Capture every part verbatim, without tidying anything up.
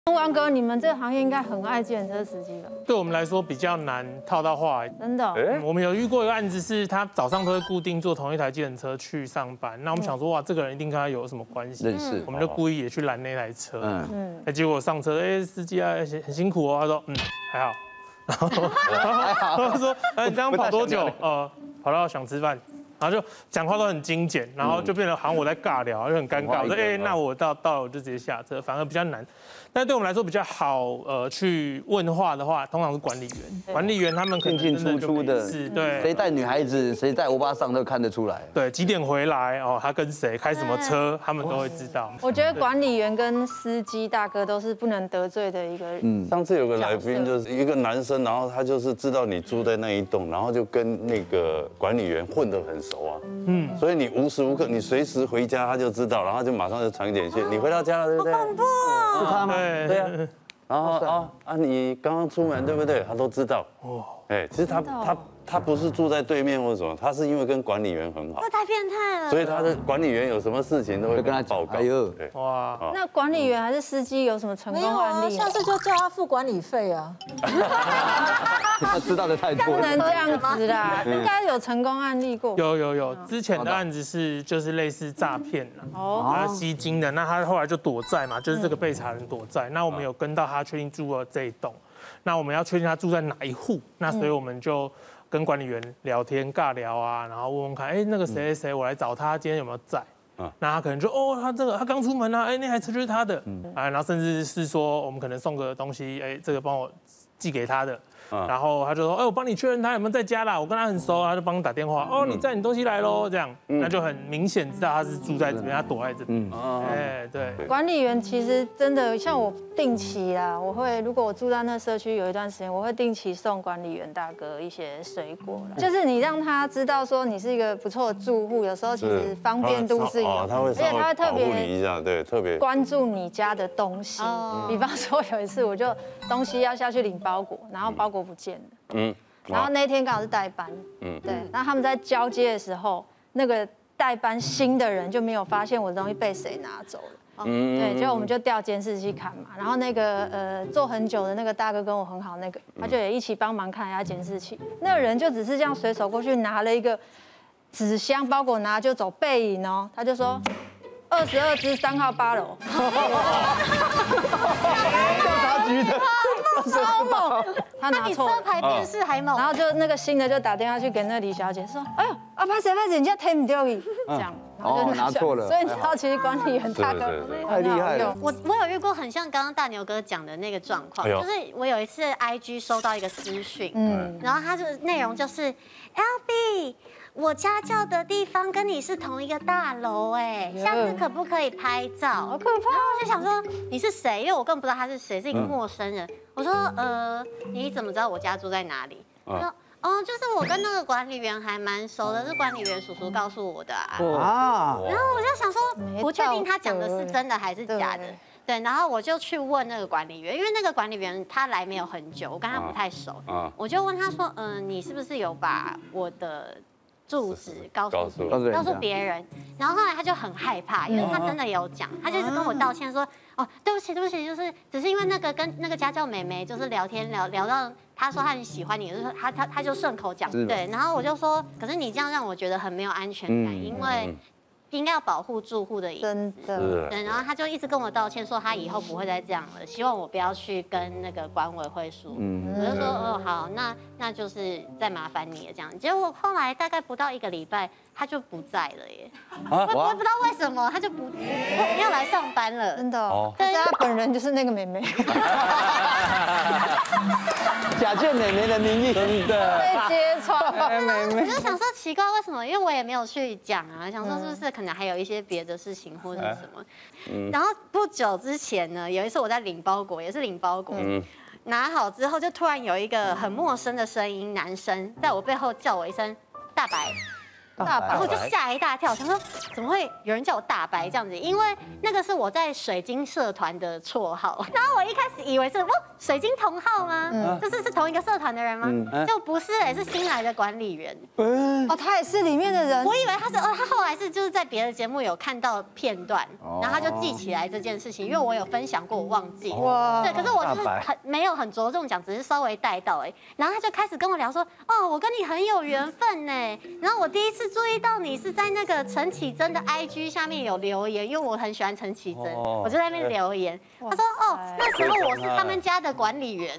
王哥，你们这个行业应该很爱计程车司机吧？ 对我们来说比较难套到话。 真的、哦嗯，我们有遇过一个案子，是他早上都会固定坐同一台计程车去上班。那我们想说，哇，这个人一定跟他有什么关系？ 认识， 我们就故意也去拦那台车。嗯嗯， 哎，结果上车，哎，司机啊，很辛苦哦。他说，嗯，还好。然后，然后他说，哎，你刚刚跑多久？呃，跑到想吃饭。然后就讲话都很精简，然后就变得好像我在尬聊，就很尴尬。我说，哎，那我到到了我就直接下车，反而比较难。但对我们来说比较好，呃，去问话的话，通常是管理员。管理员他们可能进进出出的， 是，对。 谁带女孩子，谁带欧巴桑都看得出来。 对，几点回来哦，他跟谁开什么车，他们都会知道。 我觉得管理员跟司机大哥都是不能得罪的一个。嗯。 上次有个来宾就是一个男生，然后他就是知道你住在那一栋，然后就跟那个管理员混得很熟啊。嗯。所以你无时无刻，你随时回家他就知道，然后就马上就传简讯，你回到家了，对不对？ 好恐怖哦！ 是他吗？ 对呀。然后啊啊，你刚刚出门对不对？他都知道。哦。哎，其实他他他不是住在对面或者什么，他是因为跟管理员很好。 这太变态了。 所以他的管理员有什么事情都会跟他报告。哎呦，对。 哇。 那管理员还是司机有什么成功案例？ 下次就叫他付管理费啊。 他知道的太多了。 不能这样子啦，应该有成功案例过。 有有有，之前的案子是就是类似诈骗啦，哦，他吸金的，那他后来就躲债嘛，就是这个被查人躲债。那我们有跟到他确定住了这一栋，那我们要确定他住在哪一户，那所以我们就跟管理员聊天尬聊啊，然后问问看，哎，那个谁谁谁，我来找他，今天有没有在？那他可能就哦，他这个他刚出门啊，哎，那台车就是他的，啊，然后甚至是说我们可能送个东西，哎，这个帮我寄给他的。然后他就说，哎，我帮你确认他有没有在家啦，我跟他很熟，他就帮你打电话，哦，你在，你东西来喽，这样，那就很明显知道他是住在这边，他躲在这边。哎，对。 管理员其实真的像我定期啦，我会如果我住在那社区有一段时间，我会定期送管理员大哥一些水果啦，就是你让他知道说你是一个不错的住户，有时候其实方便度是有， 而且他会特别你一下，对，特别关注你家的东西。比方说有一次我就东西要下去领包裹，然后包裹不见了，嗯，然后那天刚好是代班，嗯，对，然后他们在交接的时候，那个代班新的人就没有发现我的东西被谁拿走了，嗯，对，结果我们就调监视器看嘛，然后那个呃做很久的那个大哥跟我很好，那个他就也一起帮忙看一下监视器，那个人就只是这样随手过去拿了一个纸箱包裹拿就走，背影哦，他就说二十二支三号八楼， 调查局的。 超猛！他拿错， 车牌辨识还猛。 然后就那个新的就打电话去给那个李小姐说：“哎呦，啊，拍谁拍谁，人家推不掉你。”这样， 哦，拿错了。 所以你知道，其实管理员大哥太厉害了。 我我有遇过很像刚刚大牛哥讲的那个状况，就是我有一次 I G 收到一个私讯，嗯，然后他的内容就是 L B。我家教的地方跟你是同一个大楼哎，下次可不可以拍照？ 好可怕！ 然后我就想说你是谁，因为我根本不知道他是谁，是一个陌生人。我说呃，你怎么知道我家住在哪里？他说哦，就是我跟那个管理员还蛮熟的，是管理员叔叔告诉我的啊。啊！然后我就想说，不确定他讲的是真的还是假的。对，然后我就去问那个管理员，因为那个管理员他来没有很久，我跟他不太熟。我就问他说，嗯，你是不是有把我的住址告诉告诉别人，然后后来他就很害怕，因为他真的有讲，他就一直跟我道歉说，哦，对不起对不起，就是只是因为那个跟那个家教妹妹就是聊天聊聊到，他说他很喜欢你，就是他他他就顺口讲，对，然后我就说，可是你这样让我觉得很没有安全感，因为应该要保护住户的隐私， 真的。 对，然后他就一直跟我道歉，说他以后不会再这样了，希望我不要去跟那个管委会说。嗯，我就说哦好，那那就是再麻烦你了这样。结果后来大概不到一个礼拜，他就不在了耶。啊？我我不知道为什么他就不不要来上班了。 真的。哦。但是他本人就是那个妹妹。 假借妹妹的名义，真的被揭穿。 我就想说奇怪为什么，因为我也没有去讲啊，想说是不是可能还有一些别的事情或者什么。然后不久之前呢，有一次我在领包裹，也是领包裹，拿好之后就突然有一个很陌生的声音，男生在我背后叫我一声大白。 大白， 然后我就吓一大跳，想说怎么会有人叫我大白这样子？因为那个是我在水晶社团的绰号。然后我一开始以为是哦水晶同号吗？嗯，就是是同一个社团的人吗？就不是，哎，是新来的管理员。 哦，他也是里面的人。 我以为他是哦，他后来是就是在别的节目有看到片段，然后他就记起来这件事情，因为我有分享过，我忘记。哇，对，可是我就是很没有很着重讲，只是稍微带到哎。然后他就开始跟我聊说，哦，我跟你很有缘分呢。然后我第一次注意到你是在那个陈绮贞的 I G 下面有留言，因为我很喜欢陈绮贞，我就在那边留言。他说，哦，那时候我是他们家的管理员。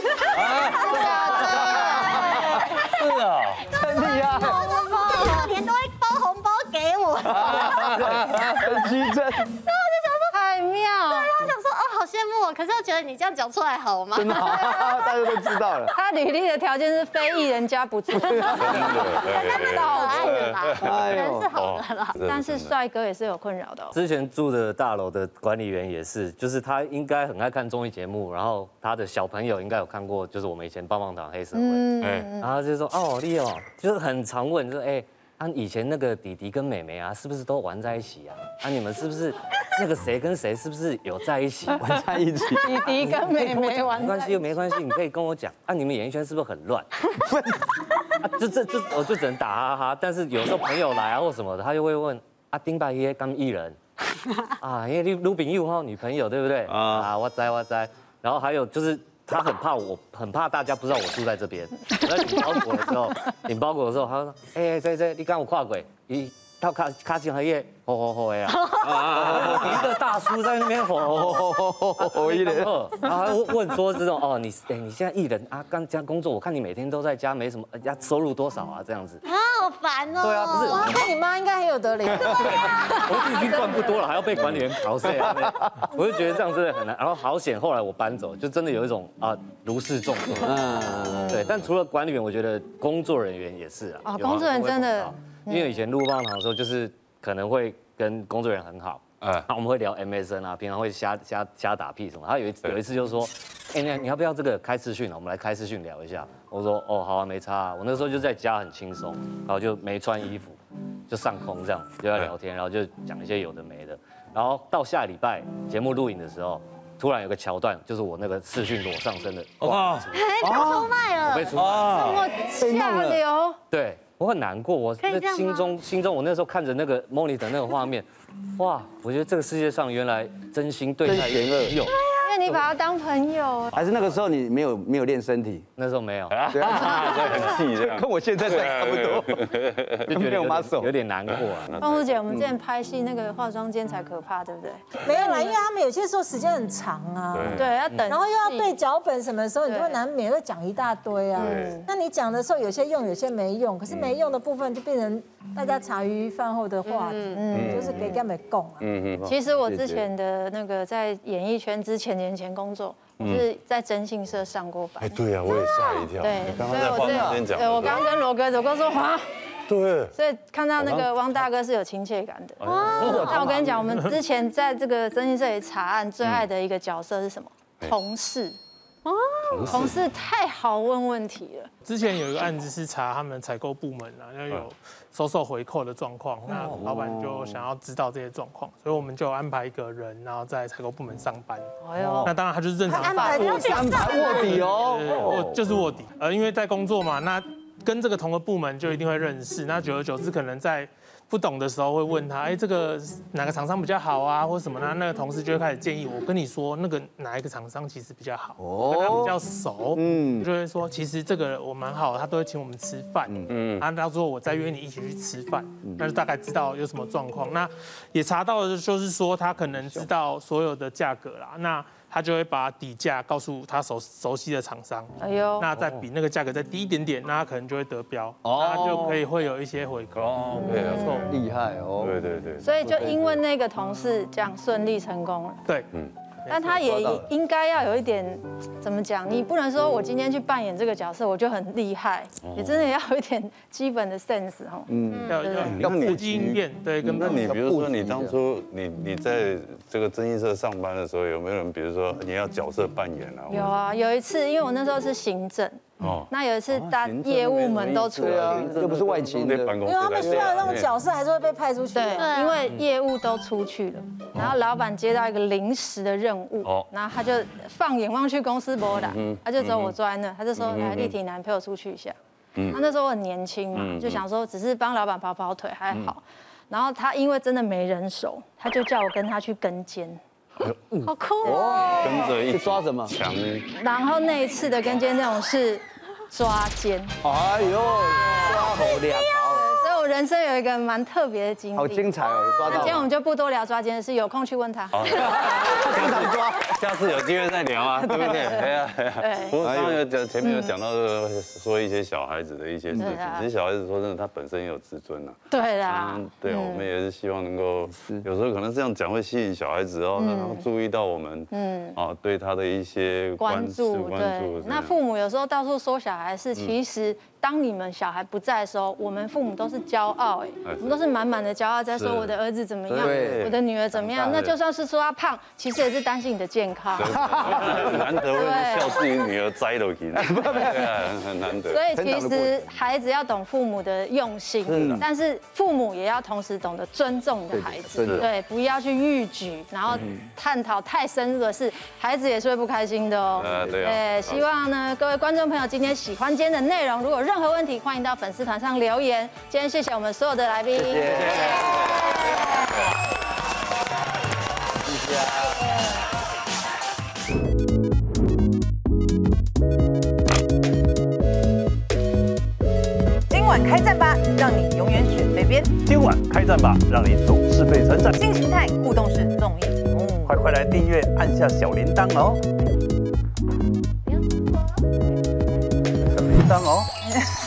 是啊，很厉害。 过年都会包红包给我。 很机真。 然后我就想说， 太妙。 对，然后想说，哦，好羡慕我。可是我觉得你这样讲出来好吗？ 真的，大家都知道了。 他履历的条件是非艺人家不做。 人家是可爱的啦，人是好的啦。 但是帅哥也是有困扰的。 之前住的大楼的管理员也是，就是他应该很爱看综艺节目，然后他的小朋友应该有看过，就是我们以前棒棒糖黑社会，哎，然后他就说哦，丽哦，就是很常问，就是哎。啊，以前那个弟弟跟妹妹啊，是不是都玩在一起啊？啊，你们是不是那个谁跟谁是不是有在一起玩在一起？ 弟弟跟妹妹玩， 没关系又没关系，你可以跟我讲。啊，你们演艺圈是不是很乱？啊，这这这，我就只能打哈哈。但是有时候朋友来啊或什么的，他就会问啊，丁白耶刚艺人啊，因为你卢炳佑哈女朋友对不对？啊，我在我在。然后还有就是。他很怕我，很怕大家不知道我住在这边。我在领包裹的时候，领包裹的时候，他说：“哎，这这，你刚我跨轨，一到卡卡进行业，吼吼吼呀！一个大叔在那边吼吼吼吼吼吼一脸，然后还问说这种哦，你哎，你现在艺人啊，刚这样工作，我看你每天都在家，没什么，呀，收入多少啊？这样子。 啊，好烦哦。 对啊，不是， 哇，那你妈应该很有得聊。 我已经赚不多了，还要被管理员调税啊！我就觉得这样真的很难。然后好险，后来我搬走，就真的有一种啊如释重负。嗯，对。但除了管理员，我觉得工作人员也是啊。 啊，工作人员真的。 因为以前录棒棒糖的时候，就是可能会跟工作人员很好，哎，那我们会聊 M S N 啊，平常会瞎瞎瞎打屁什么。他有一有一次就说，哎，你你要不要这个开视讯啊？我们来开视讯聊一下。我说，哦，好啊，没差啊。我那时候就在家很轻松，然后就没穿衣服，就上空这样就要聊天，然后就讲一些有的没的。然后到下礼拜节目录影的时候，突然有个桥段，就是我那个视讯裸上身的，哇， 被出卖了， 被出卖了，这么下流， 对。我很难过，我那心中心中，我那时候看着那个 monitor 那个画面，哇，我觉得这个世界上原来真心对待朋友， 因为你把他当朋友， 还是那个时候你没有没有练身体， 那时候没有， 对啊， 很气这样， 跟我现在差不多， 就觉得有有点难过啊。 芳茹姐，我们之前拍戏那个化妆间才可怕，对不对？ 没有啦，因为他们有些时候时间很长啊， 对，要等， 然后又要背脚本什么的时候，你就会难免会讲一大堆啊。那你讲的时候，有些用，有些没用，可是没用的部分就变成大家茶余饭后的话题，嗯，就是给他们供啊。嗯嗯。其实我之前的那个在演艺圈之前年前工作，我是在征信社上过班。 哎，对呀，我也吓一跳。 对， 刚刚在化妆间讲。 对，我刚刚跟罗哥，罗哥说哇。 对。 所以看到那个汪大哥是有亲切感的。哦。那我跟你讲，我们之前在这个征信社里查案，最爱的一个角色是什么？同事。哦，同事太好问问题了。 之前有一个案子是查他们采购部门啊，要有收受回扣的状况，那老板就想要知道这些状况，所以我们就安排一个人，然后在采购部门上班。哎呦，那当然他就是正常安排卧底， 安排卧底哦， 就是卧底。呃，因为在工作嘛，那跟这个同个部门就一定会认识，那久而久之可能在不懂的时候会问他，哎，这个哪个厂商比较好啊，或什么呢？那个同事就会开始建议我跟你说，那个哪一个厂商其实比较好，跟他比较熟，嗯，就会说其实这个我蛮好，他都会请我们吃饭，嗯，然后到时候我再约你一起去吃饭，那就大概知道有什么状况。那也查到的就是说他可能知道所有的价格啦，那他就会把底价告诉他熟熟悉的厂商，哎呦，那再比那个价格再低一点点，那他可能就会得标，那他就可以会有一些回扣。哦， 没错， 厉害哦。 对对对。 所以就因为那个同事这样顺利成功了。 对，嗯。 但他也应该要有一点，怎么讲？你不能说我今天去扮演这个角色，我就很厉害，你真的要有一点基本的 sense 哈。 嗯，要要要不计应变，对，跟那你比如说你当初你你在这个征信社上班的时候，有没有人比如说你要角色扮演啊？ 有啊，有一次因为我那时候是行政。 哦，那有一次大业务们都出去， 又不是外勤的， 因为他们需要那种角色，还是会被派出去。 对，因为业务都出去了，然后老板接到一个临时的任务，然后他就放眼望去公司没人，他就只有我坐在那，他就说：“来，丽婷，男陪我出去一下。”他那时候我很年轻嘛，就想说只是帮老板跑跑腿还好。然后他因为真的没人手，他就叫我跟他去跟监，好酷哦！ 跟着一抓什么强？ 然后那一次的跟监内容是抓奸， 哎呦，抓好两所以我人生有一个蛮特别的经历， 好精彩哦！抓到。 今天我们就不多聊抓奸的事，有空去问他。 经常抓， 下次有机会再聊啊，对不对？对呀，对呀。我刚刚有讲前面有讲到说一些小孩子的一些事情，其实小孩子说真的，他本身也有自尊啊。 对啦。 对，我们也是希望能够，有时候可能这样讲会吸引小孩子哦，然后注意到我们，嗯，啊，对他的一些关注，对。那父母有时候到处说小孩是，其实当你们小孩不在的时候，我们父母都是骄傲，哎，我们都是满满的骄傲，在说我的儿子怎么样，我的女儿怎么样。那就算是说他胖，其实也是担心你的健康。 难得会笑自己女儿栽了去，对啊，很难得。 所以其实孩子要懂父母的用心，但是父母也要同时懂得尊重你的孩子，对，不要去逾矩，然后探讨太深入的事，孩子也是会不开心的哦。对，希望呢各位观众朋友今天喜欢今天的内容，如果有任何问题，欢迎到粉丝团上留言。今天谢谢我们所有的来宾，谢谢。 今晚开战吧，让你永远选对边。 今晚开战吧，让你总是被称赞。 新形态互动式综艺节目， 快快来订阅，按下小铃铛哦。小铃铛哦。